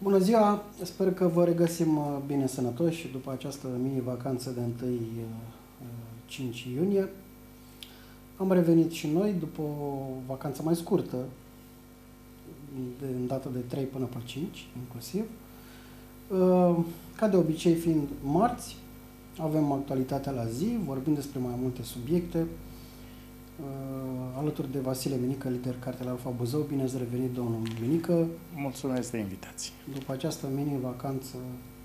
Bună ziua! Sper că vă regăsim bine sănătoși după această mini-vacanță de 1-5 iunie. Am revenit și noi după o vacanță mai scurtă, în data de 3 până pe 5, inclusiv. Ca de obicei, fiind marți, avem actualitatea la zi, vorbim despre mai multe subiecte. Alături de Vasile Minică, lider Cartel Alfa Buzău. Bine ați revenit, domnul Minică. Mulțumesc de invitație. După această mini-vacanță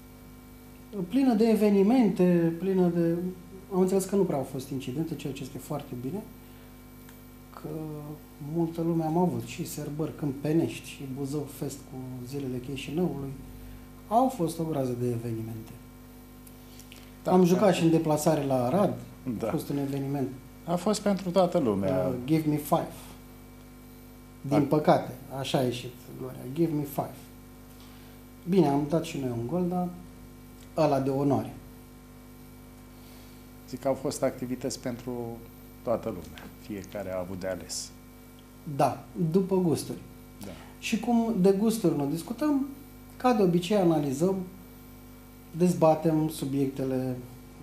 plină de evenimente, plină de... Am înțeles că nu prea au fost incidente, ceea ce este foarte bine, că multă lume am avut și sărbări Câmpenești și Buzău Fest cu zilele Chișinăului. Au fost o groază de evenimente. Da, am jucat și în deplasare la Arad, da. A fost un eveniment. A fost pentru toată lumea. Give me 5. Din păcate, așa a ieșit Gloria. Give me 5. Bine, am dat și noi un gol, dar ăla de onoare. Zic că au fost activități pentru toată lumea. Fiecare a avut de ales. Da, după gusturi. Da. Și cum de gusturi nu discutăm, ca de obicei analizăm, dezbatem subiectele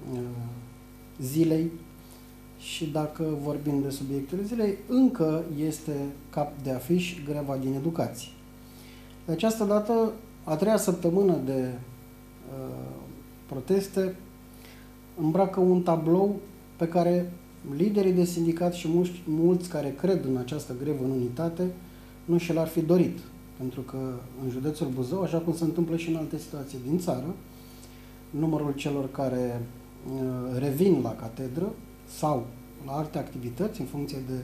zilei și dacă vorbim de subiectele zilei, încă este cap de afiș greva din educație. De această dată, a treia săptămână de proteste îmbracă un tablou pe care liderii de sindicat și mulți care cred în această grevă în unitate nu și l-ar fi dorit. Pentru că în județul Buzău, așa cum se întâmplă și în alte situații din țară, numărul celor care revin la catedră sau la alte activități, în funcție de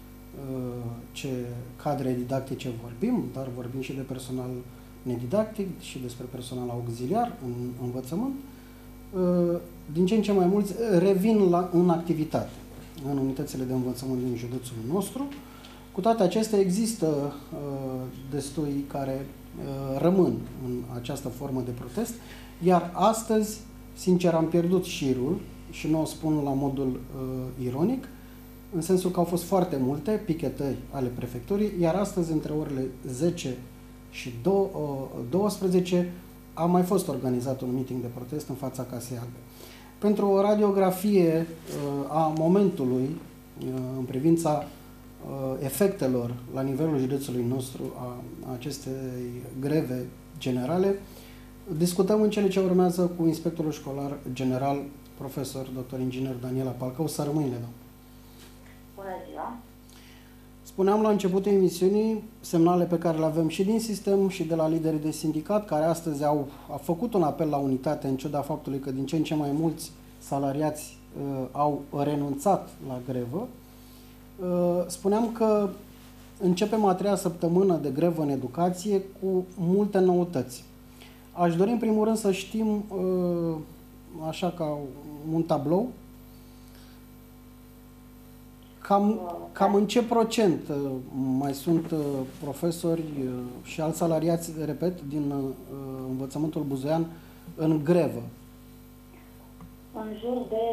ce cadre didactice vorbim, dar vorbim și de personal nedidactic și despre personal auxiliar în învățământ, din ce în ce mai mulți revin în activitate în unitățile de învățământ din județul nostru. Cu toate acestea, există destui care rămân în această formă de protest, iar astăzi, sincer, am pierdut șirul și nu o spun la modul ironic, în sensul că au fost foarte multe pichetări ale prefecturii, iar astăzi, între orele 10 și 12, a mai fost organizat un meeting de protest în fața Casei Albe. Pentru o radiografie a momentului în privința efectelor la nivelul județului nostru a acestei greve generale, discutăm în cele ce urmează cu inspectorul școlar general, profesor dr. inginer Daniela Palcău. Să rămâine, domnule. Bună ziua! Spuneam la începutul emisiunii semnale pe care le avem și din sistem și de la liderii de sindicat, care astăzi au făcut un apel la unitate, în ciuda faptului că din ce în ce mai mulți salariați au renunțat la grevă. Spuneam că începem a treia săptămână de grevă în educație cu multe noutăți. Aș dori în primul rând să știm, așa ca un tablou, cam în ce procent mai sunt profesori și alți salariați, repet, din învățământul buzoian în grevă? În jur de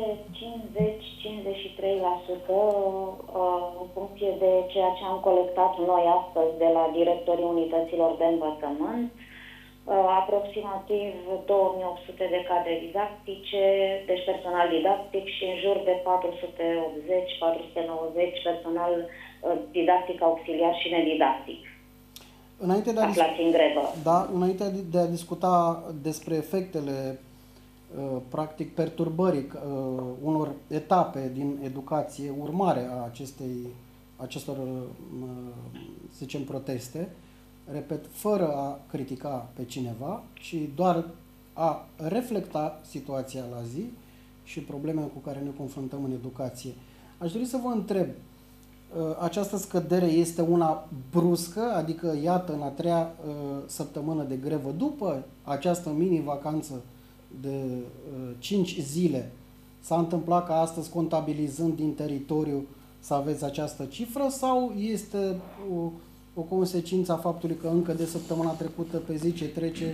50-53%, în funcție de ceea ce am colectat noi astăzi de la directorii unităților de învățământ, aproximativ 2800 de cadre didactice, deci personal didactic, și în jur de 480-490 personal didactic auxiliar și nedidactic. Aflați în grevă. Da, înainte de a discuta despre efectele practic perturbării unor etape din educație, urmare a acestor, să zicem, proteste, repet, fără a critica pe cineva, ci doar a reflecta situația la zi și problemele cu care ne confruntăm în educație. Aș dori să vă întreb, această scădere este una bruscă, adică iată în a treia săptămână de grevă, după această mini-vacanță de 5 zile, s-a întâmplat ca astăzi, contabilizând din teritoriu, să aveți această cifră, sau este o consecință a faptului că încă de săptămâna trecută, pe zi ce trece,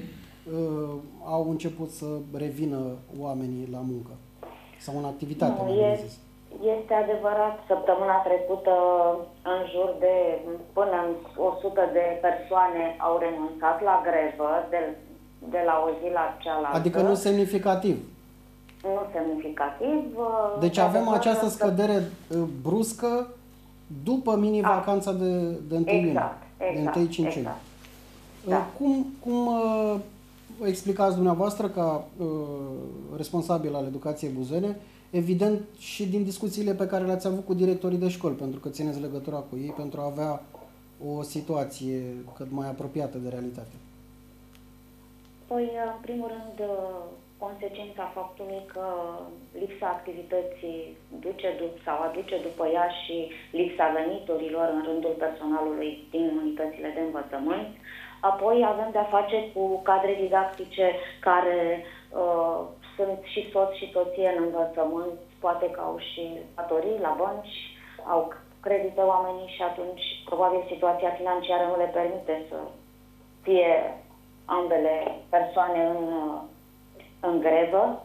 au început să revină oamenii la muncă sau în activitate, mai bine zis? Este adevărat, săptămâna trecută în jur de până în 100 de persoane au renunțat la grevă de la o zi la cealaltă. Adică nu semnificativ. Nu semnificativ. Deci avem această scădere bruscă după mini-vacanța de 1 iunie, de 1-5 iunie. Exact. Da. Cum explicați dumneavoastră ca responsabil al educației buzene, evident și din discuțiile pe care le-ați avut cu directorii de școli, pentru că țineți legătura cu ei pentru a avea o situație cât mai apropiată de realitate? Păi, în primul rând, consecința faptului că lipsa activității aduce după ea și lipsa veniturilor în rândul personalului din unitățile de învățământ. Apoi avem de-a face cu cadre didactice care sunt și soț și soție în învățământ, poate că au și datorii la bănci, au credite oamenii și atunci probabil situația financiară nu le permite să fie ambele persoane în grevă.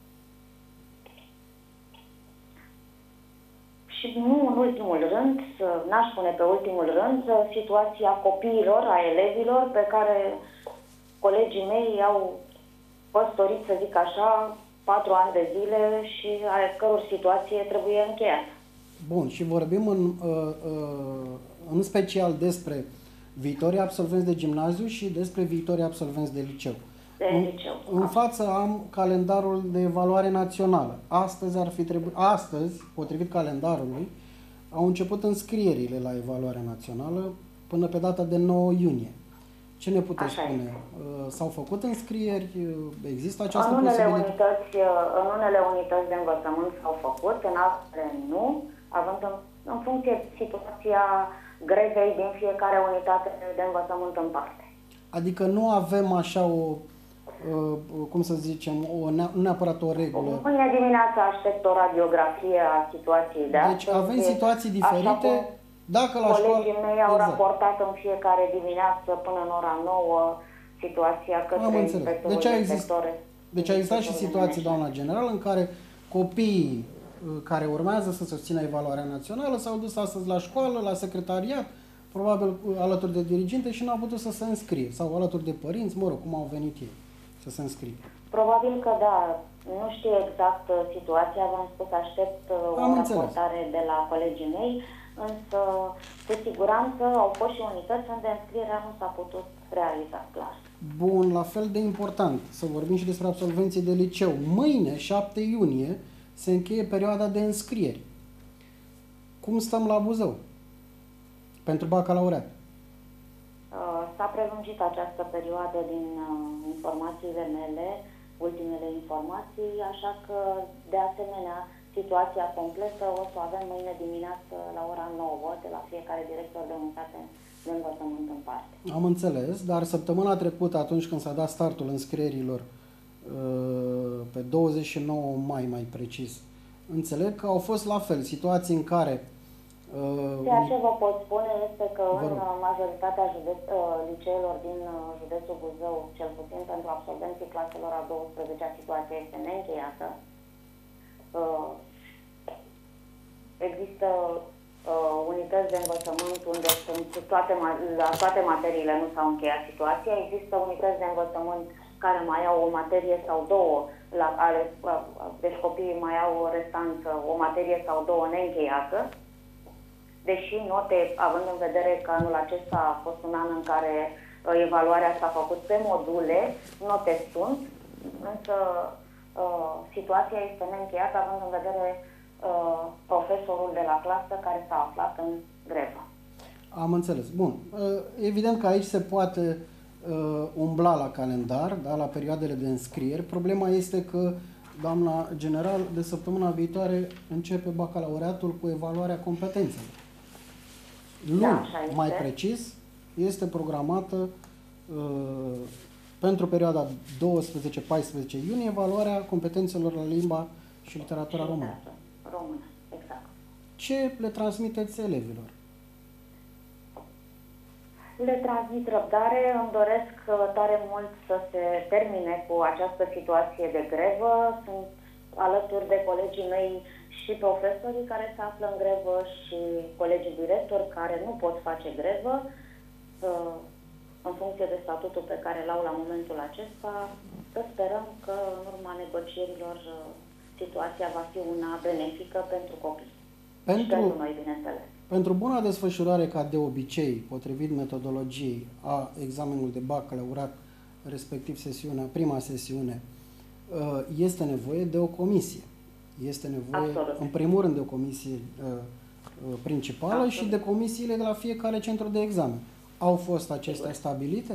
Și nu în ultimul rând, n-aș spune pe ultimul rând, situația copiilor, a elevilor pe care colegii mei au păstorit, să zic așa, 4 ani de zile și ale căror situație trebuie încheiată. Bun, și vorbim în special despre viitorii absolvenți de gimnaziu și despre viitorii absolvenți de liceu. În față am calendarul de evaluare națională. Astăzi, potrivit calendarului, au început înscrierile la evaluarea națională până pe data de 9 iunie. Ce ne puteți spune? S-au făcut înscrieri? Există această posibilitate? În unele unități de învățământ s-au făcut, în altele nu, având în funcție de situația grevei din fiecare unitate de învățământ în parte. Adică nu avem așa cum să zicem, nu neapărat o regulă. Mâine dimineața aștept o radiografie a situației de astăzi. Deci avem situații diferite. Dacă la colegii mei au raportat în fiecare dimineață până în ora 9 situația către inspectorul de sector. Deci a existat și situații, doamna general, în care copiii care urmează să susțină evaluarea națională s-au dus astăzi la școală, la secretariat, probabil alături de diriginte și n-au putut să se înscrie, sau alături de părinți, mă rog, cum au venit ei să se înscrie. Probabil că da, nu știu exact situația, v-am spus, aștept o raportare de la colegii mei, însă cu siguranță au fost și unități unde înscrierea nu s-a putut realiza clar. Bun, la fel de important, să vorbim și despre absolvenții de liceu. Mâine, 7 iunie, se încheie perioada de înscrieri. Cum stăm la Buzău pentru bacalaureat? S-a prelungit această perioadă din informațiile mele, ultimele informații, așa că, de asemenea, situația completă o să o avem mâine dimineață la ora 9 de la fiecare director de unitate de învățământ în parte. Am înțeles, dar săptămâna trecută, atunci când s-a dat startul înscrierilor, pe 29 mai mai precis, înțeleg că au fost la fel situații în care ceea ce vă pot spune este că în majoritatea liceelor din județul Buzău, cel puțin pentru absolvenții claselor a 12-a, situația este neîncheiată. Există unități de învățământ unde sunt toate materiile nu s-au încheiat situația. Există unități de învățământ care mai au o materie sau două, deci copiii mai au o restanță, o materie sau două neîncheiată. Deși note, având în vedere că anul acesta a fost un an în care evaluarea s-a făcut pe module, note sunt, însă situația este neîncheiată având în vedere profesorul de la clasă care s-a aflat în grevă. Am înțeles. Bun. Evident că aici se poate umbla la calendar, da, la perioadele de înscrieri. Problema este că, doamna general, de săptămâna viitoare începe bacalaureatul cu evaluarea competențelor. Luni, mai precis, este programată pentru perioada 12-14 iunie evaluarea competențelor la limba și literatura română. Exact. Ce le transmiteți elevilor? Le transmit răbdare, îmi doresc tare mult să se termine cu această situație de grevă. Sunt alături de colegii mei și profesorii care se află în grevă și colegii directori care nu pot face grevă, în funcție de statutul pe care l-au la momentul acesta, să sperăm că în urma negocierilor situația va fi una benefică pentru copii. Și pentru noi, bineînțeles. Pentru buna desfășurare, ca de obicei, potrivit metodologiei a examenului de bacalaureat, respectiv prima sesiune, este nevoie de o comisie. Este nevoie, Absolut. în primul rând, de o comisie principală. Absolut. Și de comisiile de la fiecare centru de examen. Au fost acestea stabilite?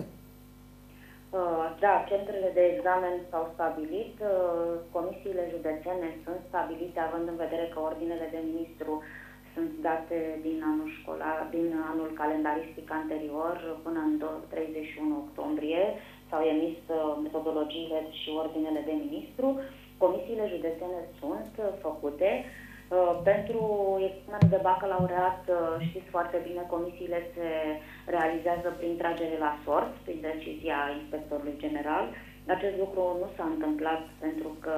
Da, centrele de examen s-au stabilit, comisiile județene sunt stabilite, având în vedere că ordinele de ministru sunt date din anul calendaristic anterior până în 31 octombrie. S-au emis metodologiile și ordinele de ministru. Comisiile județene sunt făcute. Pentru examenul de bacalaureat, știți foarte bine, comisiile se realizează prin tragere la sort, prin decizia inspectorului general. Acest lucru nu s-a întâmplat pentru că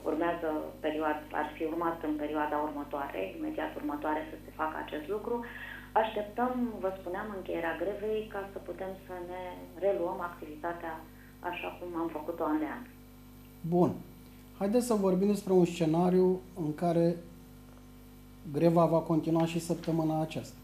ar fi urmat în perioada următoare, imediat următoare să se facă acest lucru. Așteptăm, vă spuneam, încheierea grevei ca să putem să ne reluăm activitatea așa cum am făcut-o an de an. Bun. Haideți să vorbim despre un scenariu în care greva va continua și săptămâna aceasta.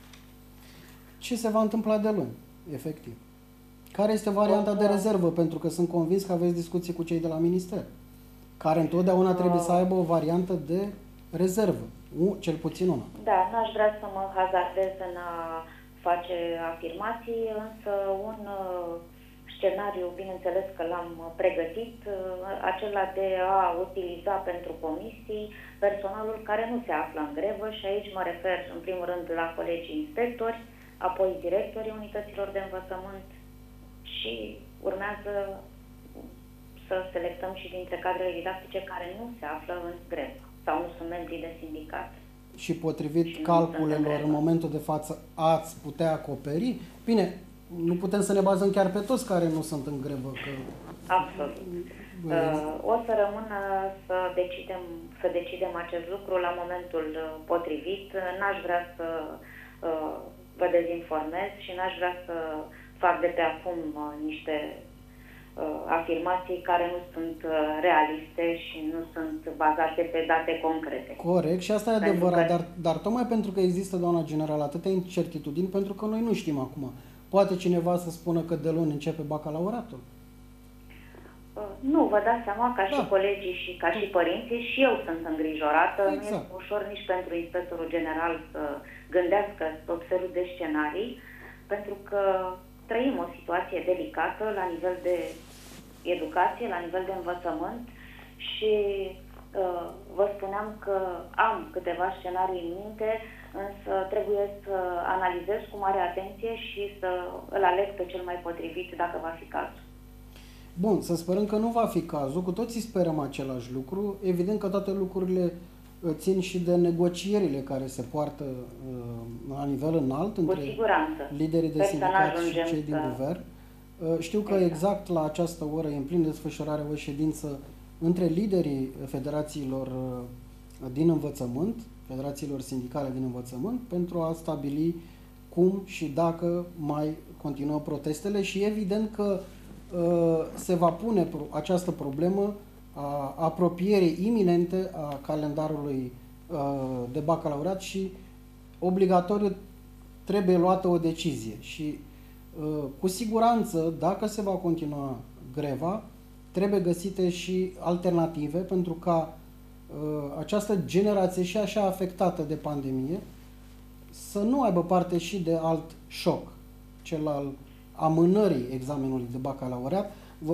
Ce se va întâmpla de luni, efectiv? Care este varianta de rezervă? Pentru că sunt convins că aveți discuții cu cei de la minister, care întotdeauna trebuie să aibă o variantă de rezervă, cel puțin una. Da, n-aș vrea să mă hazardez în a face afirmații, însă un scenariu, bineînțeles că l-am pregătit, acela de a utiliza pentru comisii personalul care nu se află în grevă și aici mă refer în primul rând la colegii inspectori, apoi directorii unităților de învățământ și urmează să selectăm și dintre cadrele didactice care nu se află în grevă sau nu sunt membri de sindicat. Și potrivit calculelor în momentul de față ați putea acoperi? Bine, nu putem să ne bazăm chiar pe toți care nu sunt în grevă. Că... Absolut. O să rămână să decidem acest lucru la momentul potrivit. N-aș vrea să vă dezinformez și n-aș vrea să fac de pe acum niște afirmații care nu sunt realiste și nu sunt bazate pe date concrete. Corect, și asta e adevărat, dar tocmai pentru că există, doamna general, atâtea incertitudini, pentru că noi nu știm acum. Poate cineva să spună că de luni începe bacalauratul? Nu, vă dați seama, ca și colegii și ca și părinții, și eu sunt îngrijorată. Exact. Nu este ușor nici pentru inspectorul general să gândească tot felul de scenarii, pentru că trăim o situație delicată la nivel de educație, la nivel de învățământ și vă spuneam că am câteva scenarii în minte, însă trebuie să analizez cu mare atenție și să îl aleg pe cel mai potrivit dacă va fi cazul. Bun, să sperăm că nu va fi cazul, cu toții sperăm același lucru. Evident că toate lucrurile țin și de negocierile care se poartă la nivel înalt între liderii de sindicat și cei din guvern. Știu că exact la această oră e în plin desfășurare o ședință între liderii federațiilor din învățământ, federațiilor sindicale din învățământ, pentru a stabili cum și dacă mai continuă protestele și evident că se va pune această problemă a apropierii iminente a calendarului de bacalaureat și obligatoriu trebuie luată o decizie și cu siguranță, dacă se va continua greva, trebuie găsite și alternative pentru ca această generație și așa afectată de pandemie să nu aibă parte și de alt șoc, cel al amânării examenului de bacalaureat.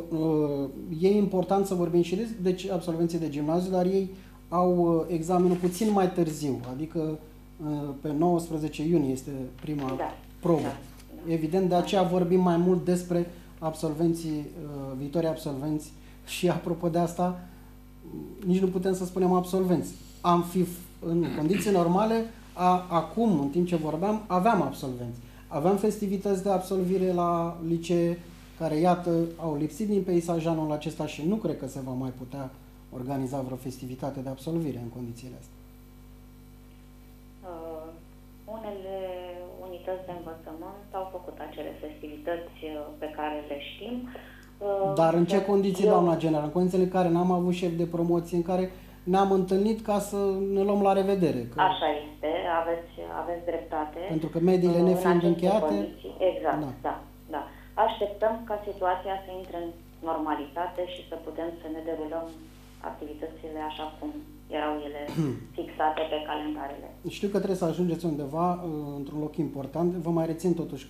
E important să vorbim și de absolvenții de gimnaziu, dar ei au examenul puțin mai târziu, adică pe 19 iunie este prima probă. Da. Evident, de aceea vorbim mai mult despre absolvenții, viitorii absolvenți și apropo de asta, nici nu putem să spunem absolvenți. Am fi în condiții normale, acum, în timp ce vorbeam, aveam absolvenți. Aveam festivități de absolvire la licee care, iată, au lipsit din peisaj anul acesta și nu cred că se va mai putea organiza vreo festivitate de absolvire în condițiile astea? Unele unități de învățământ au făcut acele festivități pe care le știm. Dar în ce condiții, doamna general? În condițiile în care n-am avut șef de promoție, în care ne-am întâlnit ca să ne luăm la revedere. Că... Așa este, aveți dreptate. Pentru că mediile ne fiind încheiate... Exact, da. Așteptăm ca situația să intre în normalitate și să putem să ne derulăm activitățile așa cum erau ele fixate pe calendarele. Știu că trebuie să ajungeți undeva într-un loc important. Vă mai rețin totuși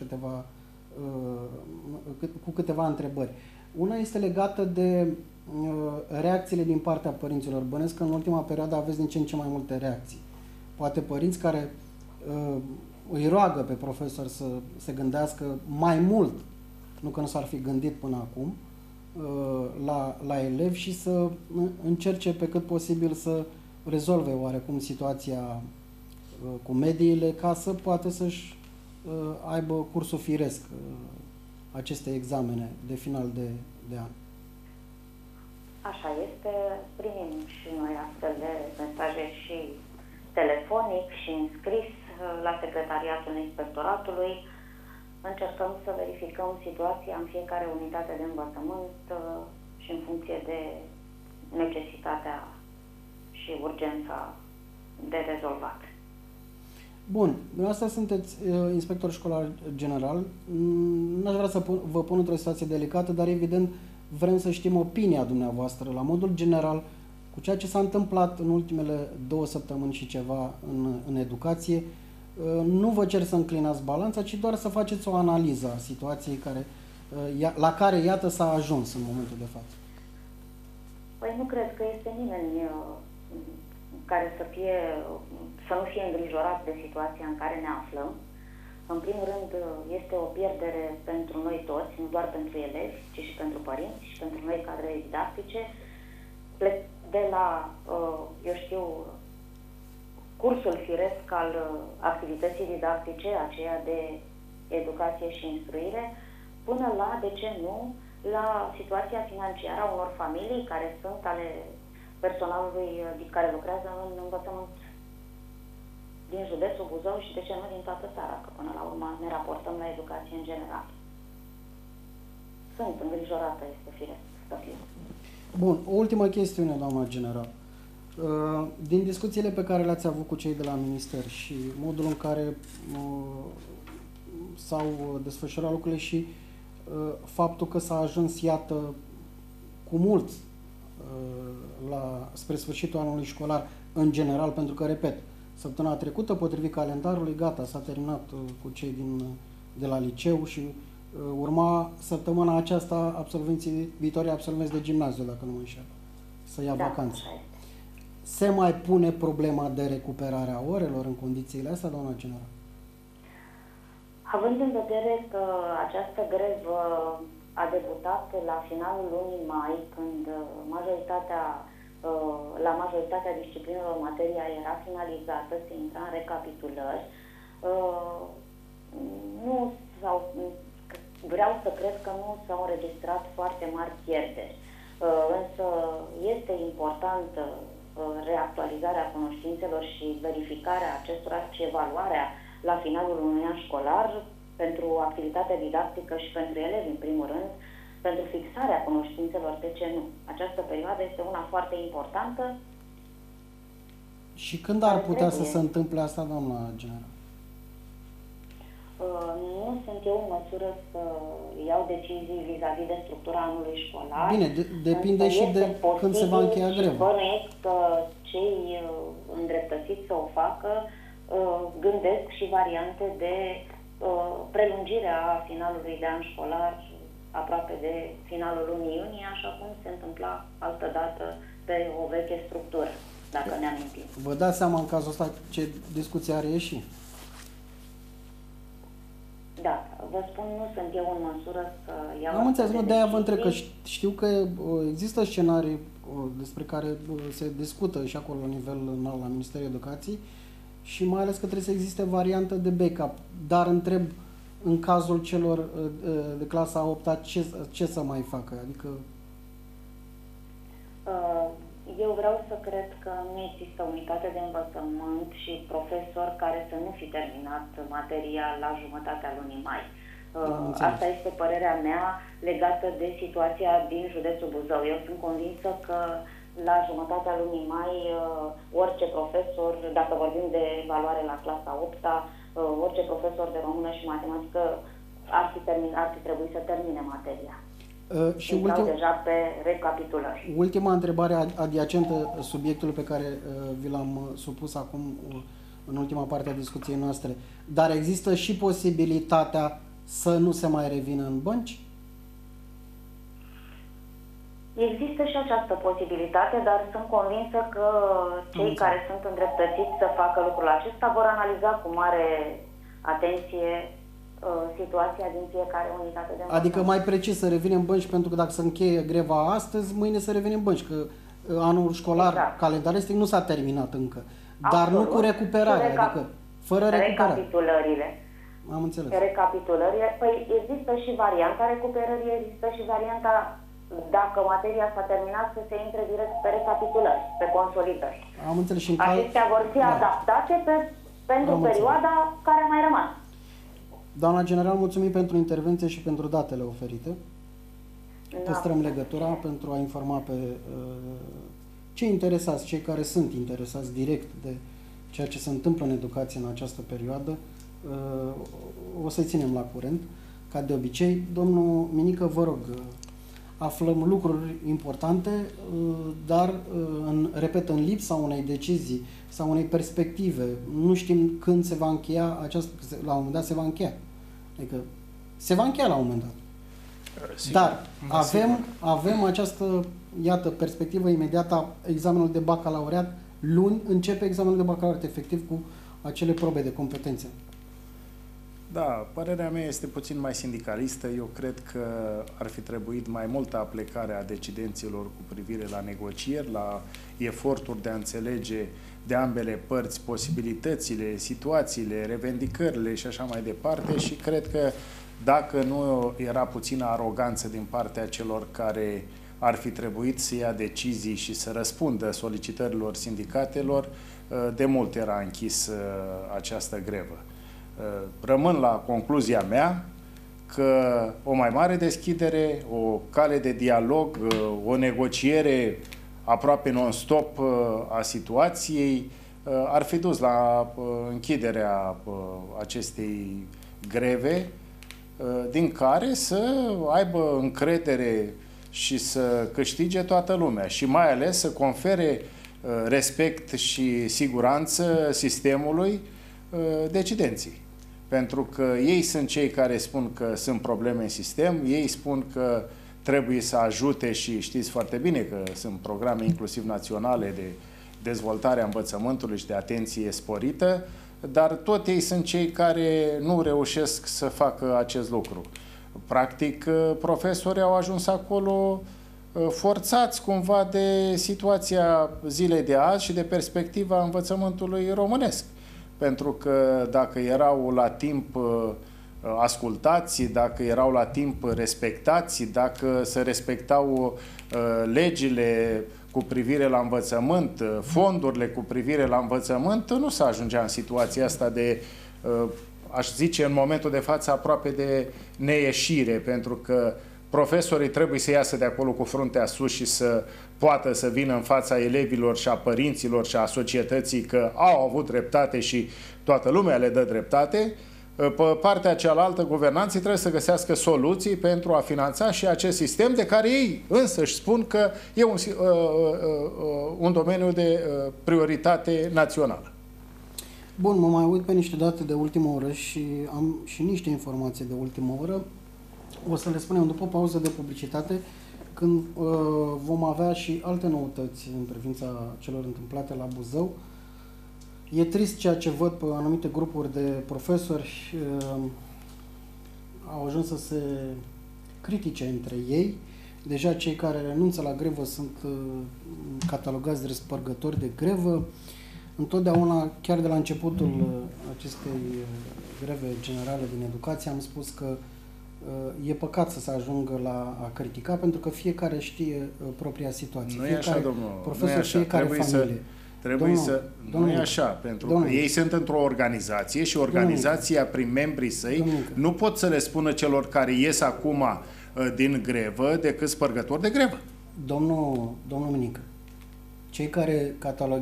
cu câteva întrebări. Una este legată de reacțiile din partea părinților. Bănesc că în ultima perioadă aveți din ce în ce mai multe reacții. Poate părinți care îi roagă pe profesori să se gândească mai mult, nu că nu s-ar fi gândit până acum, la elevi și să încerce pe cât posibil să rezolve oarecum situația cu mediile ca să poată să-și aibă cursul firesc aceste examene de final de an. Așa este, primim și noi astfel de mesaje și telefonic și în scris la Secretariatul Inspectoratului. Încercăm să verificăm situația în fiecare unitate de învățământ și în funcție de necesitatea și urgența de rezolvat. Bun, dumneavoastră sunteți inspector școlar general. N-aș vrea să vă pun într-o situație delicată, dar evident vrem să știm opinia dumneavoastră la modul general cu ceea ce s-a întâmplat în ultimele 2 săptămâni și ceva în educație. Nu vă cer să înclinați balanța, ci doar să faceți o analiză a situației la care, iată, s-a ajuns în momentul de față. Păi nu cred că este nimeni care să nu fie îngrijorat de situația în care ne aflăm. În primul rând, este o pierdere pentru noi toți, nu doar pentru elevi, ci și pentru părinți și pentru noi cadre didactice. Plec de la, cursul firesc al activității didactice, aceea de educație și instruire, până la, de ce nu, la situația financiară a unor familii care sunt ale personalului care lucrează în învățământ din județul Buzău și, de ce nu, din toată țara, că până la urmă ne raportăm la educație în general. Sunt îngrijorată, este firesc să fiu. Bun, o ultimă chestiune, doamna general. Din discuțiile pe care le-ați avut cu cei de la minister și modul în care s-au desfășurat lucrurile și faptul că s-a ajuns, iată, cu mult spre sfârșitul anului școlar în general, pentru că, repet, săptămâna trecută, potrivit calendarului, gata, s-a terminat cu cei de la liceu și urma săptămâna aceasta viitorii absolvenți de gimnaziu, dacă nu mă înșel, să ia vacanță. Se mai pune problema de recuperare a orelor în condițiile astea, doamna general? Având în vedere că această grevă a debutat la finalul lunii mai, când la majoritatea disciplinelor materia era finalizată, se intra în recapitulări, vreau să cred că nu s-au înregistrat foarte mari pierderi. Însă este importantă reactualizarea cunoștințelor și verificarea acestora și evaluarea la finalul unui an școlar pentru activitatea didactică și pentru elevi, în primul rând, pentru fixarea cunoștințelor, de ce nu. Această perioadă este una foarte importantă. Și când ar putea să se întâmple asta, doamna general? Nu sunt eu în măsură să iau decizii vis-a-vis de structura anului școlar. Bine, depinde și de când se va încheia greva. Bănuiesc că cei îndreptățiți să o facă gândesc și variante de prelungire a finalului de an școlar aproape de finalul lunii iunie, așa cum se întâmpla altădată pe o veche structură, dacă ne amintim. Vă dați seama în cazul ăsta ce discuție are ieșit? Da, vă spun, nu sunt eu în măsură să iau... Am înțeles, nu, de-aia vă întreb, că știu că există scenarii despre care se discută și acolo la nivel înalt la Ministerul Educației și mai ales că trebuie să existe variantă de backup, dar întreb în cazul celor de clasa 8-a ce să mai facă, adică... Eu vreau să cred că nu există unitate de învățământ și profesor care să nu fi terminat materia la jumătatea lunii mai. Asta este părerea mea legată de situația din județul Buzău. Eu sunt convinsă că la jumătatea lunii mai orice profesor, dacă vorbim de evaluare la clasa 8-a, orice profesor de română și matematică ar fi trebuit să termine materia. Și deja pe recapitulări. Ultima întrebare adiacentă subiectului pe care vi l-am supus acum în ultima parte a discuției noastre. Dar există și posibilitatea să nu se mai revină în bănci? Există și această posibilitate, dar sunt convinsă că cei care sunt îndreptățiți să facă lucrul acesta vor analiza cu mare atenție situația din fiecare unitate de învățământ. Adică mai precis să revenim în bănci, pentru că dacă se încheie greva astăzi, mâine să revenim în bănci, că anul școlar calendaristic nu s-a terminat încă. Dar nu cu recuperare, adică fără recuperare. Recapitulările. Am înțeles. Recapitulările. Păi există și varianta recuperării, există și varianta, dacă materia s-a terminat, să se intre direct pe recapitulări, pe consolidări. Am înțeles. Și acestea vor fi adaptate pentru perioada care a mai rămas. Doamna general, mulțumim pentru intervenție și pentru datele oferite. Păstrăm legătura pentru a informa pe cei interesați, cei care sunt interesați direct de ceea ce se întâmplă în educație în această perioadă. O să-i ținem la curent, ca de obicei. Domnul Minică, vă rog, aflăm lucruri importante, dar, repet, în lipsa unei decizii sau unei perspective, nu știm când se va încheia această, la un moment dat se va încheia. Adică se va încheia la un moment dat. Sigur, dar avem această, iată, perspectivă imediată a examenului de bacalaureat. Luni începe examenul de bacalaureat, efectiv, cu acele probe de competențe. Da, părerea mea este puțin mai sindicalistă. Eu cred că ar fi trebuit mai multă aplecare a decidenților cu privire la negocieri, la eforturi de a înțelege de ambele părți posibilitățile, situațiile, revendicările și așa mai departe, și cred că dacă nu era puțină aroganță din partea celor care ar fi trebuit să ia decizii și să răspundă solicitărilor sindicatelor, de mult era închis această grevă. Rămân la concluzia mea că o mai mare deschidere, o cale de dialog, o negociere aproape non-stop a situației ar fi dus la închiderea acestei greve, din care să aibă încredere și să câștige toată lumea și mai ales să confere respect și siguranță sistemului decidenții. Pentru că ei sunt cei care spun că sunt probleme în sistem, ei spun că trebuie să ajute și știți foarte bine că sunt programe inclusiv naționale de dezvoltare a învățământului și de atenție sporită, dar tot ei sunt cei care nu reușesc să facă acest lucru. Practic, profesorii au ajuns acolo forțați cumva de situația zilei de azi și de perspectiva învățământului românesc. Pentru că dacă erau la timp ascultați, dacă erau la timp respectați, dacă se respectau legile cu privire la învățământ, fondurile cu privire la învățământ, nu se ajungea în situația asta de, aș zice, în momentul de față aproape de neieșire, pentru că profesorii trebuie să iasă de acolo cu fruntea sus și să poată să vină în fața elevilor și a părinților și a societății că au avut dreptate și toată lumea le dă dreptate. Pe partea cealaltă, guvernanții trebuie să găsească soluții pentru a finanța și acest sistem de care ei însăși spun că e un domeniu de prioritate națională. Bun, mă mai uit pe niște date de ultimă oră și am și niște informații de ultimă oră. O să le spunem după pauză de publicitate, când vom avea și alte noutăți în privința celor întâmplate la Buzău. E trist ceea ce văd pe anumite grupuri de profesori, au ajuns să se critice între ei. Deja cei care renunță la grevă sunt catalogați de spărgători de grevă. Întotdeauna, chiar de la începutul acestei greve generale din educație, am spus că e păcat să se ajungă la a critica, pentru că fiecare știe propria situație. Nu e așa, domnul. Profesor, fiecare familie. Nu e așa, pentru că ei sunt într-o organizație și organizația prin membrii săi nu pot să le spună celor care ies acum din grevă decât spărgători de grevă. Domnul Minică, cei care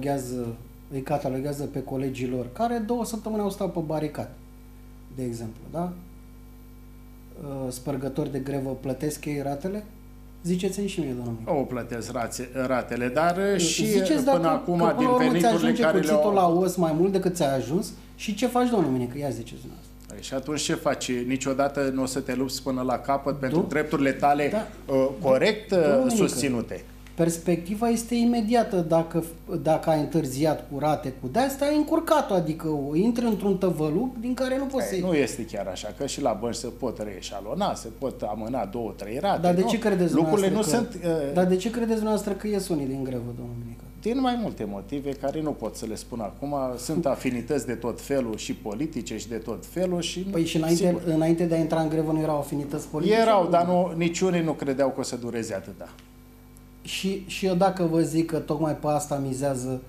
îi cataloguează pe colegii lor, care 2 săptămâni au stat pe baricade, de exemplu, da? Spărgători de grevă, plătesc ei ratele? Ziceți-mi și mie, domnul Minică. O plătesc ratele, dar și ziceți, până acum din veniturile care le-au... la os mai mult decât ți-a ajuns și ce faci, domnul Minică? Ia ziceți dumneavoastră. Și atunci ce faci? Niciodată nu o să te lupți până la capăt pentru drepturile tale corect susținute. Perspectiva este imediată. Dacă ai întârziat cu rate cu de-asta, ai încurcat-o, adică intri într-un tăvăluc din care nu poți să iei. Nu este chiar așa, că și la bănci se pot reeșalona, se pot amâna 2-3 rate. Dar de ce credeți lucrurile nu sunt... Dar de ce credeți dumneavoastră că ies unii din grevă, domnul Minică? Din mai multe motive care nu pot să le spun acum. Sunt afinități de tot felul și politice și de tot felul. Și păi și înainte de a intra în grevă nu erau afinități politice? Erau, dar niciunii nu credeau că o să dureze atâta. Și eu dacă vă zic că tocmai pe asta mizează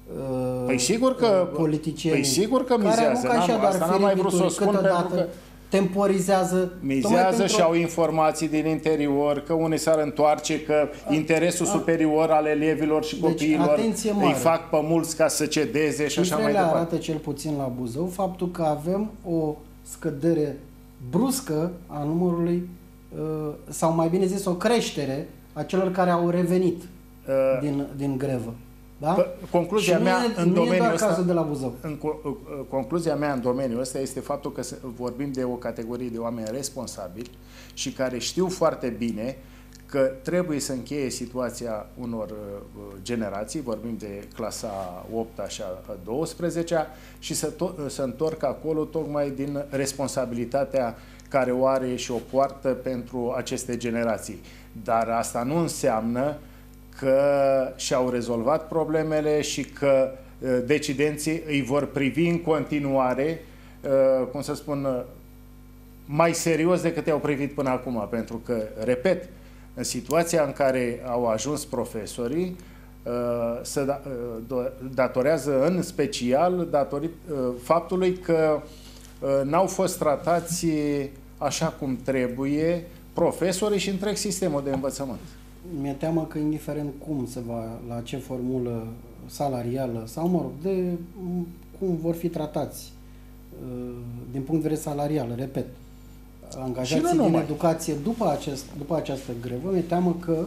politicienii, păi sigur că mizează. Asta n-am mai vrut să o spun pentru că temporizează. Mizează și au informații din interior, că unii s-ar întoarce, că interesul superior al elevilor și copiilor îi fac pe mulți ca să cedeze și așa mai departe. Arată cel puțin la Buzău faptul că avem o scădere bruscă a numărului, sau mai bine zis o creștere a celor care au revenit din grevă. Da? Concluzia mea în domeniul ăsta, de la Buzău. Concluzia mea în domeniul ăsta este faptul că vorbim de o categorie de oameni responsabili și care știu foarte bine că trebuie să încheie situația unor generații, vorbim de clasa 8-a și a 12-a, și să întorc acolo tocmai din responsabilitatea care o are și o poartă pentru aceste generații. Dar asta nu înseamnă că și-au rezolvat problemele și că decidenții îi vor privi în continuare, cum să spun, mai serios decât i-au privit până acum. Pentru că, repet, în situația în care au ajuns profesorii, se datorează în special faptului că n-au fost tratați așa cum trebuie profesorii și întreg sistemul de învățământ. Mi-e teamă că indiferent cum se va, la ce formulă salarială sau, mă rog, de cum vor fi tratați din punct de vedere salarial, repet, angajații din educație după această grevă, mi-e teamă că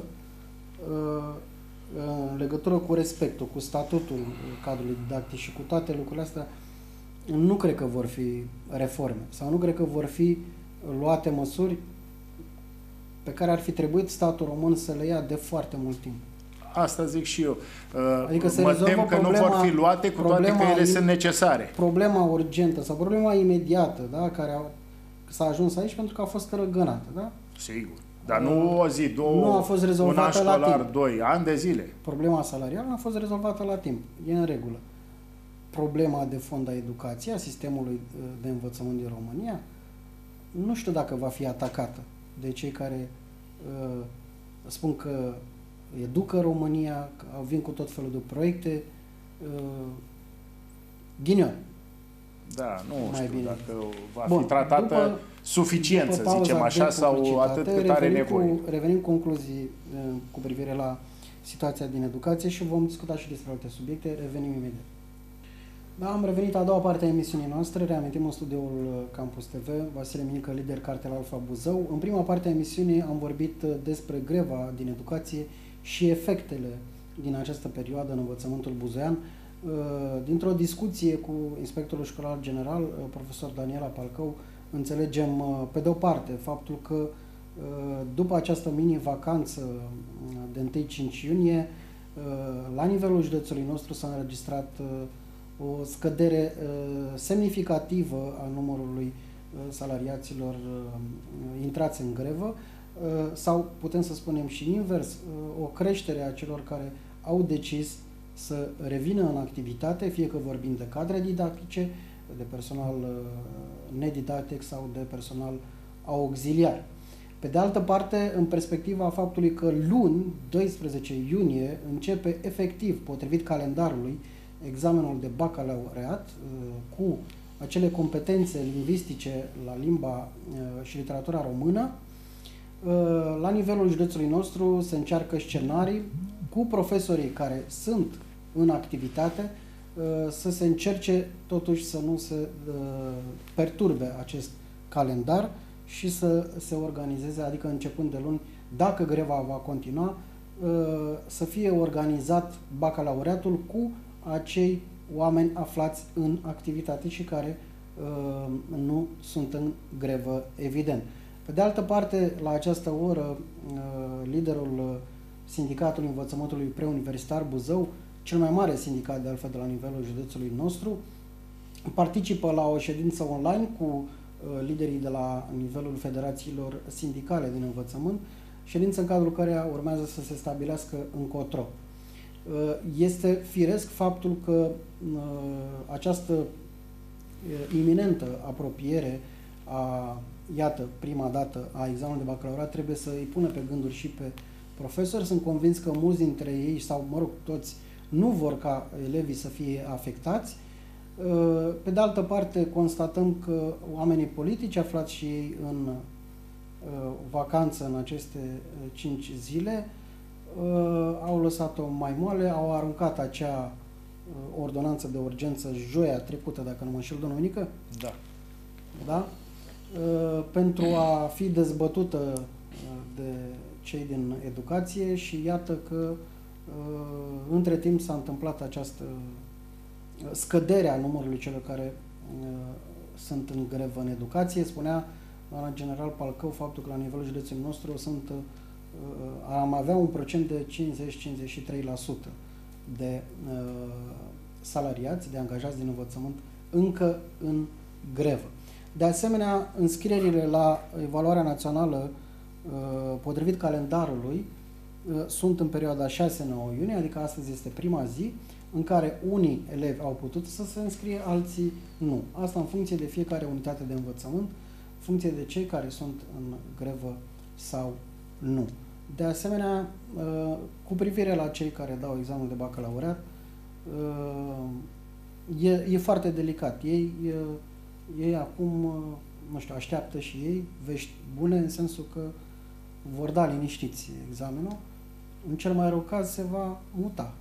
în legătură cu respectul, cu statutul cadrului didactic și cu toate lucrurile astea, nu cred că vor fi reforme sau nu cred că vor fi luate măsuri pe care ar fi trebuit statul român să le ia de foarte mult timp. Asta zic și eu. Adică mă tem că nu vor fi luate, cu toate că ele sunt necesare. Problema urgentă sau problema imediată, da, care s-a ajuns aici pentru că a fost răgănată, da? Sigur. Dar nu o zi, două, nu a fost rezolvată un an școlar, la timp. 2 ani de zile. Problema salarială a fost rezolvată la timp. E în regulă. Problema de fond a educației, a sistemului de învățământ din România, nu știu dacă va fi atacată de cei care spun că educă România, că vin cu tot felul de proiecte. Ghinion. Da, nu știu dacă va fi tratată suficient, să zicem așa, sau atât cât are nevoie. Revenim concluzii cu privire la situația din educație și vom discuta și despre alte subiecte. Revenim imediat. Da, am revenit a doua parte a emisiunii noastre. Reamintim în studioul Campus TV, Vasile Minică, lider Cartel Alfa Buzău. În prima parte a emisiunii am vorbit despre greva din educație și efectele din această perioadă în învățământul buzoian. Dintr-o discuție cu inspectorul școlar general, profesor Daniela Palcău, înțelegem pe de o parte faptul că după această mini-vacanță de 1-5 iunie, la nivelul județului nostru s-a înregistrat o scădere semnificativă a numărului salariaților intrați în grevă sau, putem să spunem și invers, o creștere a celor care au decis să revină în activitate, fie că vorbim de cadre didactice, de personal nedidactic sau de personal auxiliari. Pe de altă parte, în perspectiva faptului că luni, 12 iunie, începe efectiv, potrivit calendarului, examenul de bacalaureat cu acele competențe lingvistice la limba și literatura română, la nivelul județului nostru se încearcă scenarii cu profesorii care sunt în activitate să se încerce totuși să nu se perturbe acest calendar și să se organizeze, adică începând de luni, dacă greva va continua, să fie organizat bacalaureatul cu acei oameni aflați în activitate și care nu sunt în grevă, evident. Pe de altă parte, la această oră, liderul Sindicatului Învățământului Preuniversitar Buzău, cel mai mare sindicat de altfel de la nivelul județului nostru, participă la o ședință online cu liderii de la nivelul federațiilor sindicale din învățământ, ședință în cadrul căreia urmează să se stabilească încotro. Este firesc faptul că această iminentă apropiere a, iată, prima dată a examenului de bacalaureat trebuie să îi pună pe gânduri și pe profesori. Sunt convins că mulți dintre ei, sau mă rog, toți, nu vor ca elevii să fie afectați. Pe de altă parte, constatăm că oamenii politici aflați și ei în vacanță în aceste 5 zile au lăsat-o mai moale, au aruncat acea ordonanță de urgență joia trecută, dacă nu mă înșel, domnul Minică? Da. Da? Pentru a fi dezbătută de cei din educație și iată că între timp s-a întâmplat această scădere a numărului celor care sunt în grevă în educație. Spunea doamna general Palcău faptul că la nivelul județului nostru am avea un procent de 50-53% de salariați, de angajați din învățământ încă în grevă. De asemenea, înscrierile la evaluarea națională potrivit calendarului sunt în perioada 6-9 iunie, adică astăzi este prima zi în care unii elevi au putut să se înscrie, alții nu. Asta în funcție de fiecare unitate de învățământ, în funcție de cei care sunt în grevă sau nu. De asemenea, cu privire la cei care dau examenul de bacalaureat, e foarte delicat. Ei acum, nu știu, așteaptă și ei vești bune în sensul că vor da liniștiți examenul. În cel mai rău caz se va muta.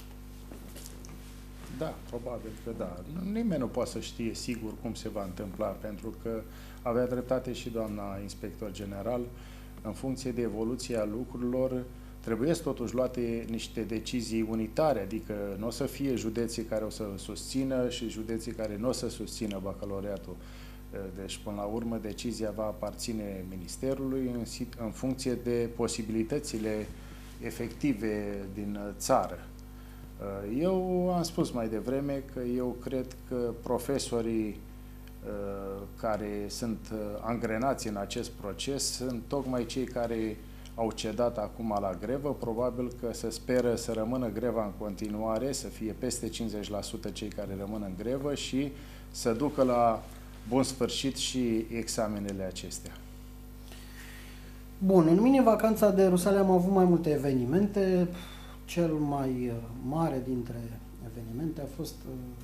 Da, probabil că da. Nimeni nu poate să știe sigur cum se va întâmpla, pentru că avea dreptate și doamna inspector general, în funcție de evoluția lucrurilor, trebuie totuși luate niște decizii unitare, adică nu o să fie județii care o să susțină și județii care nu o să susțină bacalaureatul. Deci, până la urmă, decizia va aparține Ministerului în funcție de posibilitățile efective din țară. Eu am spus mai devreme că eu cred că profesorii care sunt angrenați în acest proces sunt tocmai cei care au cedat acum la grevă. Probabil că se speră să rămână greva în continuare, să fie peste 50% cei care rămân în grevă și să ducă la bun sfârșit și examenele acestea. Bun, în mini-vacanța de Rusalii am avut mai multe evenimente. Cel mai mare dintre evenimente a fost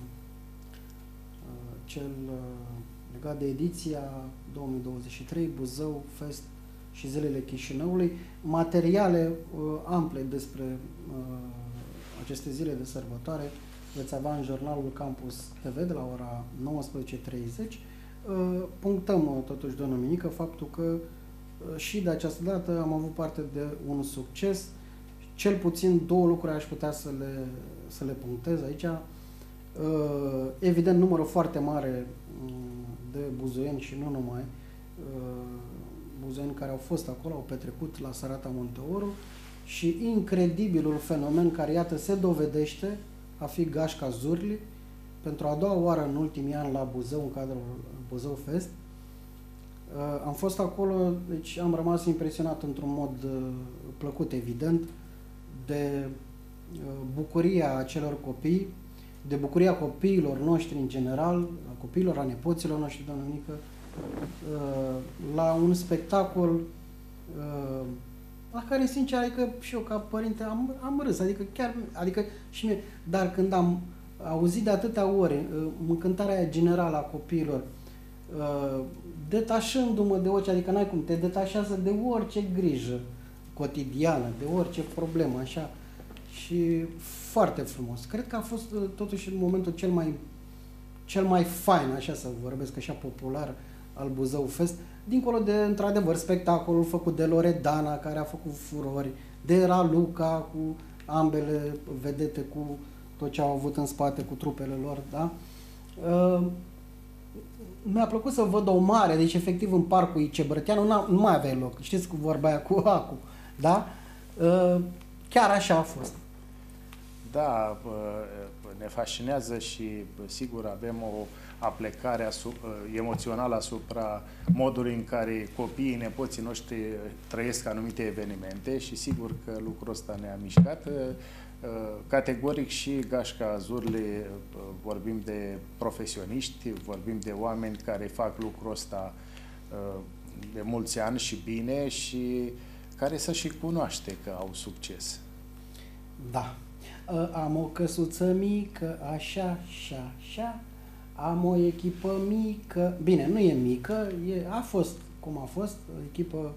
cel legat de ediția 2023 Buzău Fest și Zilele Chișinăului. Materiale ample despre aceste zile de sărbătoare veți avea în jurnalul Campus TV de la ora 19:30. Punctăm totuși, doamnă Minică, faptul că și de această dată am avut parte de un succes. Cel puțin două lucruri aș putea să le punctez aici. Evident, numărul foarte mare de buzoieni și nu numai, buzoieni care au fost acolo, au petrecut la Sărata Monteoru și incredibilul fenomen care, iată, se dovedește a fi Gașca Zurli pentru a doua oară în ultimii ani la Buzău, în cadrul Buzău Fest. Am fost acolo, deci am rămas impresionat într-un mod plăcut, evident, de bucuria acelor copii, de bucuria copiilor noștri în general, a copiilor, a nepoților noștri, doamnă Minică, la un spectacol la care, sincer, adică și eu ca părinte am râs, adică și mie, dar când am auzit de atâtea ore încântarea aia generală a copiilor, detașându-mă de orice, adică n-ai cum, te detașează de orice grijă cotidiană, de orice problemă, așa, și foarte frumos. Cred că a fost totuși momentul cel mai fain, așa să vorbesc, așa popular, al Buzău Fest, dincolo de, într-adevăr, spectacolul făcut de Loredana, care a făcut furori, de Raluca, cu ambele vedete, cu tot ce au avut în spate, cu trupele lor, da? Mi-a plăcut să văd o mare, deci efectiv în parcul Icebrăteanu nu mai avea loc, știți cu vorba aia cu acu, da? Chiar așa a fost. Da, ne fascinează și sigur avem o aplecare emoțională asupra modului în care copiii, nepoții noștri trăiesc anumite evenimente și sigur că lucrul ăsta ne-a mișcat. Categoric și Gașca Zurli vorbim de profesioniști, vorbim de oameni care fac lucrul ăsta de mulți ani și bine și care să și cunoaște că au succes. Da. Am o căsuță mică, așa, am o echipă mică, bine, nu e mică, a fost cum a fost, echipă,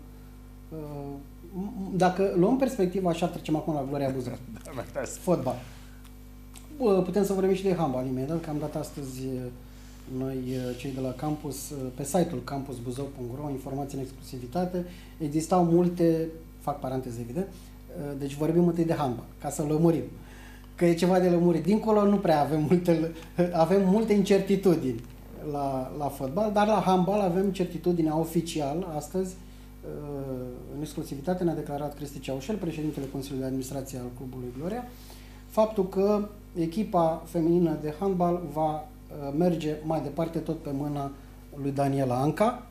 dacă luăm perspectiva așa, trecem acum la Gloria Buzău. Fotbal. Putem să vorbim și de handbal imediat, că am dat astăzi noi, cei de la campus, pe site-ul campusbuzău.ro, informații în exclusivitate, existau multe, fac paranteze evident, deci vorbim întâi de handbal, ca să lămurim. Că e ceva de lămurit. Dincolo nu prea avem multe incertitudini la fotbal, dar la handbal avem certitudinea oficial. Astăzi, în exclusivitate, ne-a declarat Cristi Ceaușel, președintele Consiliului de Administrație al Clubului Gloria, faptul că echipa feminină de handbal va merge mai departe tot pe mâna lui Daniela Anca,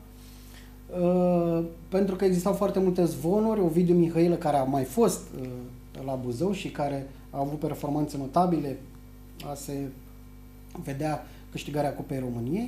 pentru că existau foarte multe zvonuri. Ovidiu Mihailă, care a mai fost la Buzău și care a avut performanțe notabile, a se vedea câștigarea Cupei României,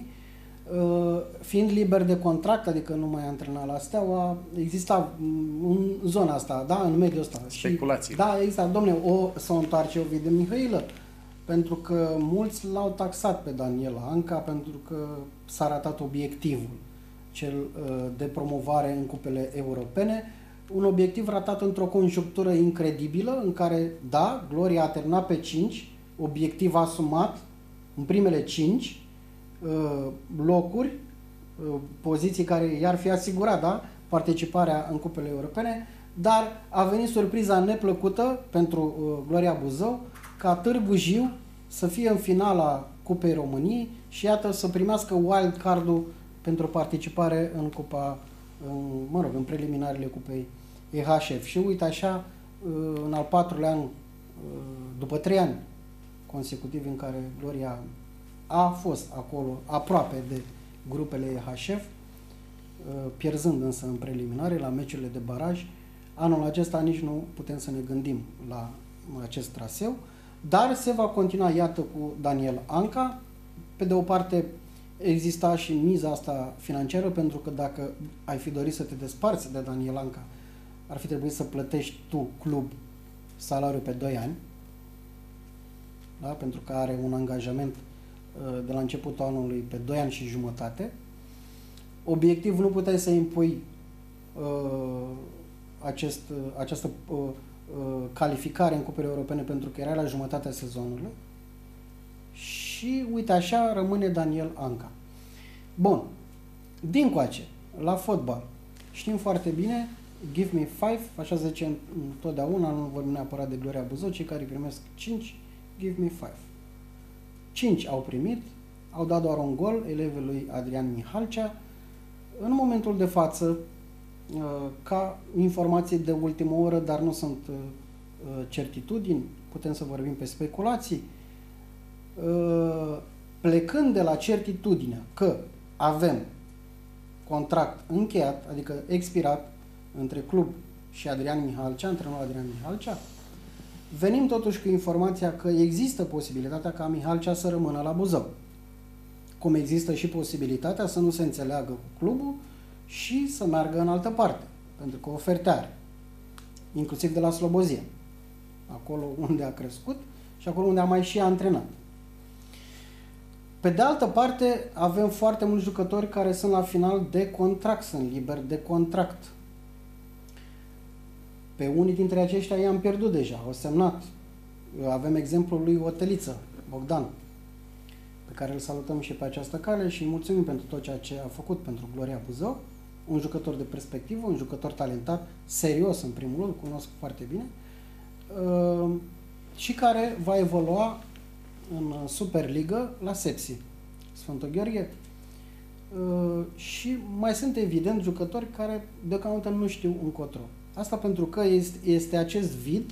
fiind liber de contract, adică nu mai antrena la Steaua, exista în zona asta, da, în mediul ăsta. Speculații. Da, exista, dom'le, să o întoarce Ovidiu Mihailă, pentru că mulți l-au taxat pe Daniela Anca, pentru că s-a ratat obiectivul, cel de promovare în cupele europene, un obiectiv ratat într-o conjunctură incredibilă, în care, da, Gloria a terminat pe 5, obiectiv asumat în primele 5 locuri, poziții care i-ar fi asigurat, da, participarea în cupele europene, dar a venit surpriza neplăcută pentru Gloria Buzău ca Târgu Jiu să fie în finala Cupei României și iată să primească wild card-ul pentru participare în cupa, în preliminarele Cupei EHF. Și uite așa, în al 4-lea an, după 3 ani consecutivi în care Gloria a fost acolo aproape de grupele EHF, pierzând însă în preliminare la meciurile de baraj, anul acesta nici nu putem să ne gândim la acest traseu, dar se va continua, iată, cu Daniel Anca. Pe de o parte exista și miza asta financiară, pentru că dacă ai fi dorit să te desparți de Daniel Anca, ar fi trebuit să plătești tu, club, salariul pe 2 ani, da? Pentru că are un angajament de la începutul anului pe 2 ani și jumătate. Obiectiv, nu puteai să impui această calificare în cupele europene pentru că era la jumătatea sezonului. Și uite așa rămâne Daniel Anca. Bun. Dincoace, la fotbal, știm foarte bine, give me 5, așa zice întotdeauna, nu vorbim neapărat de Gloria Buzău, cei care primesc 5, give me 5. 5 au primit, au dat doar un gol elevul lui Adrian Mihalcea. În momentul de față, ca informații de ultimă oră, dar nu sunt certitudini, putem să vorbim pe speculații, plecând de la certitudinea că avem contract încheiat, adică expirat, între club și Adrian Mihalcea, antrenorul Adrian Mihalcea, venim totuși cu informația că există posibilitatea ca Mihalcea să rămână la Buzău. cum există și posibilitatea să nu se înțeleagă cu clubul și să meargă în altă parte, pentru că oferte are, inclusiv de la Slobozia, acolo unde a crescut și acolo unde a mai și antrenat. Pe de altă parte, avem foarte mulți jucători care sunt la final de contract, sunt liberi de contract. Pe unii dintre aceștia i-am pierdut deja, au semnat. Avem exemplul lui Oteliță, Bogdan, pe care îl salutăm și pe această cale și îi mulțumim pentru tot ceea ce a făcut pentru Gloria Buzău. Un jucător de perspectivă, un jucător talentat, serios în primul rând, cunosc foarte bine, și care va evolua în Superligă la Sepsi, Sfântul Gheorghe. Și mai sunt evident jucători care deocamdată nu știu încotro. Asta pentru că este acest vid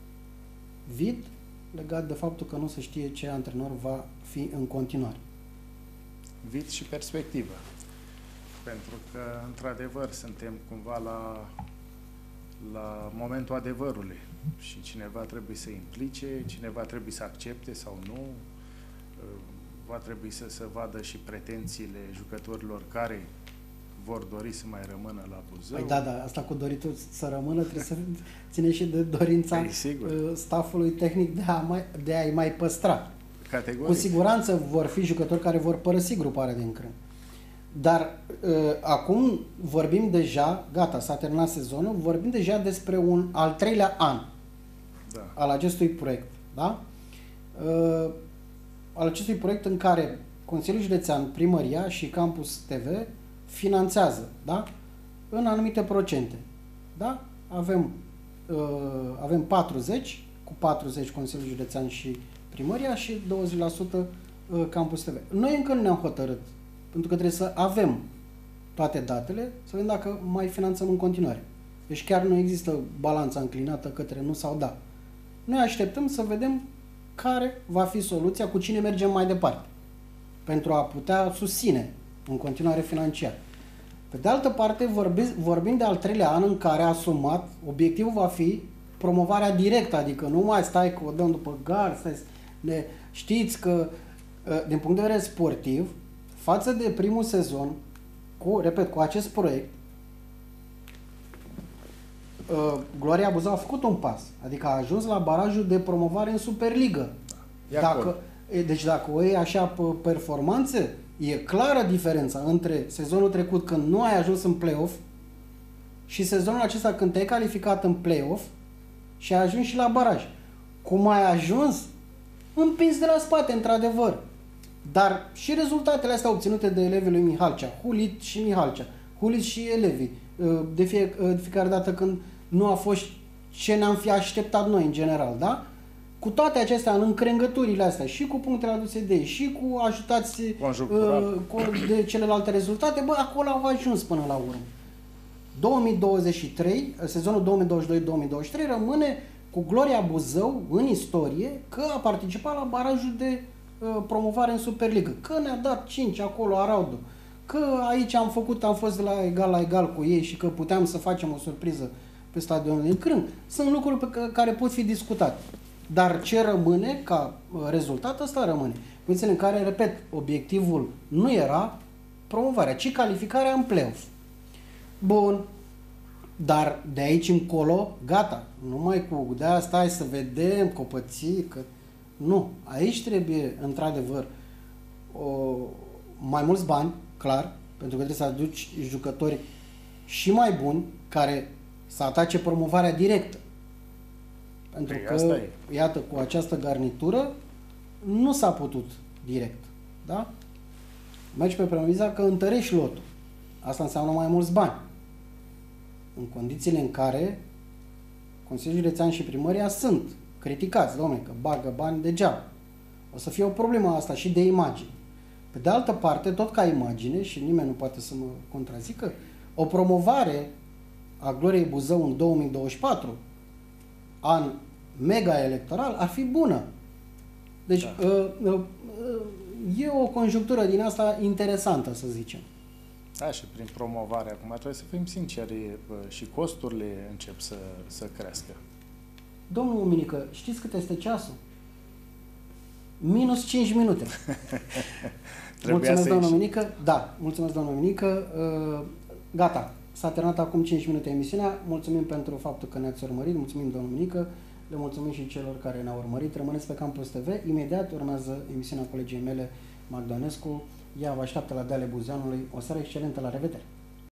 legat de faptul că nu se știe ce antrenor va fi în continuare. Vid și perspectivă. Pentru că, într-adevăr, suntem cumva la momentul adevărului și cineva trebuie să implice, cineva trebuie să accepte sau nu, va trebui să vadă și pretențiile jucătorilor care vor dori să mai rămână la Buzău. Păi da, asta cu doritul să rămână trebuie să ține și de dorința staffului tehnic de a-i mai păstra. Categoric. Cu siguranță vor fi jucători care vor părăsi gruparea din curând. Dar acum vorbim deja, gata, s-a terminat sezonul, vorbim deja despre un al treilea an al acestui proiect. Da? Al acestui proiect în care Consiliul Județean, Primăria și Campus TV finanțează, da? În anumite procente. Da? Avem 40, cu 40 Consiliul Județean și Primăria și 20% Campus TV. Noi încă nu ne-am hotărât, pentru că trebuie să avem toate datele, să vedem dacă mai finanțăm în continuare. Deci chiar nu există balanța înclinată către nu sau da. Noi așteptăm să vedem care va fi soluția, cu cine mergem mai departe, pentru a putea susține în continuare financiar. Pe de altă parte, vorbim de al treilea an în care a asumat, obiectivul va fi promovarea directă, adică nu mai stai că o dăm după gard, știți că, din punct de vedere sportiv, față de primul sezon, cu acest proiect, Gloria Buzău a făcut un pas, adică a ajuns la barajul de promovare în Superligă. Deci dacă o iei așa pe performanțe, e clară diferența între sezonul trecut când nu ai ajuns în play-off și sezonul acesta când te-ai calificat în play-off și ai ajuns și la baraj. Cum ai ajuns? Împins de la spate, într-adevăr. Dar și rezultatele astea obținute de elevii lui Mihalcea, Hulit și Mihalcea, Hulit și elevii, de fiecare dată când nu a fost ce ne-am fi așteptat noi în general, da? Cu toate acestea, în încrengăturile astea, și cu punctele aduse de ei, și cu ajutați de celelalte rezultate, acolo au ajuns până la urmă. 2023, sezonul 2022-2023 rămâne cu Gloria Buzău în istorie că a participat la barajul de promovare în Superligă. Că ne-a dat 5 acolo Araudu, că aici am fost de la egal cu ei și că puteam să facem o surpriză pe stadionul din Crân. Sunt lucruri care pot fi discutate. Dar ce rămâne ca rezultat, ăsta rămâne. Condițiile în care, repet, obiectivul nu era promovarea, ci calificarea în play-off. Bun. Dar de aici încolo, gata. Numai cu de-aia stai să vedem copății, că nu. Aici trebuie, într-adevăr, mai mulți bani, clar, pentru că trebuie să aduci jucători și mai buni care să atace promovarea directă. Pentru că, iată, cu această garnitură nu s-a putut direct. Da? Mergi pe premiza că întărești lotul. Asta înseamnă mai mulți bani. În condițiile în care Consiliul Județean și Primăria sunt criticați, dom'le, că bagă bani degeaba. O să fie o problemă asta și de imagine. Pe de altă parte, tot ca imagine, și nimeni nu poate să mă contrazică, o promovare a Gloriei Buzău în 2024, an mega electoral, ar fi bună. Deci e o conjunctură din asta interesantă, să zicem. Da, și prin promovare acum trebuie să fim sinceri, și costurile încep să crească. Domnul Minică, știți cât este ceasul? Minus 5 minute. Mulțumesc, doamnă Minică. Da, mulțumesc, doamnă Minică. Gata, s-a terminat acum 5 minute emisiunea. Mulțumim pentru faptul că ne-ați urmărit. Mulțumim, doamnă Minică. Le mulțumim și celor care ne-au urmărit. Rămâneți pe Campus TV. Imediat urmează emisiunea colegii mele, Magdonescu. Ea vă așteaptă la Deale Buzeanului. O seară excelentă, la revedere!